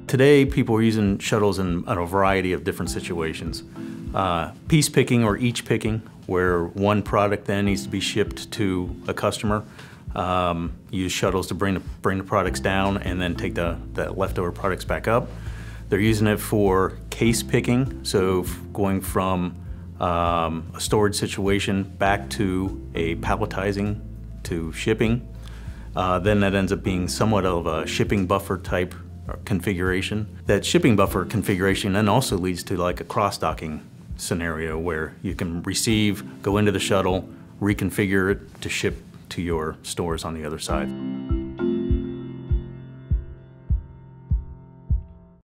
Today, people are using shuttles in a variety of different situations. Piece picking or each picking, where one product then needs to be shipped to a customer. Use shuttles to bring the products down and then take the leftover products back up. They're using it for case picking, so going from a storage situation back to a palletizing to shipping. Then that ends up being somewhat of a shipping buffer type configuration. That shipping buffer configuration then also leads to like a cross-docking scenario where you can receive, go into the shuttle, reconfigure it to ship to your stores on the other side.